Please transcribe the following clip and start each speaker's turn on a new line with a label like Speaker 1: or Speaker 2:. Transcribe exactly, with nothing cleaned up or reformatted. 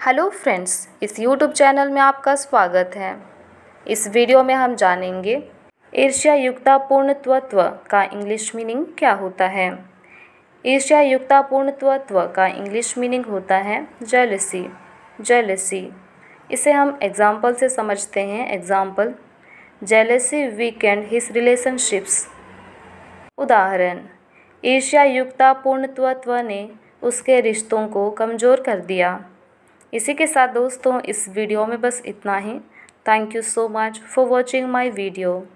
Speaker 1: Hello friends, इस YouTube channel में आपका स्वागत है। इस वीडियो में हम जानेंगे ईर्ष्यायुक्तापूर्णत्व का इंग्लिश मीनिंग क्या होता है। ईर्ष्यायुक्तापूर्णत्व का इंग्लिश मीनिंग होता है जेलसी। जेलसी इसे हम एग्जाम्पल से समझते हैं। Example, jealousy weekend his relationships. उदाहरण, ईर्ष्यायुक्तापूर्णत्व ने उसके रिश्तों को कमज़ोर कर दिया। इसी के साथ दोस्तों इस वीडियो में बस इतना ही। Thank you so much for watching my video.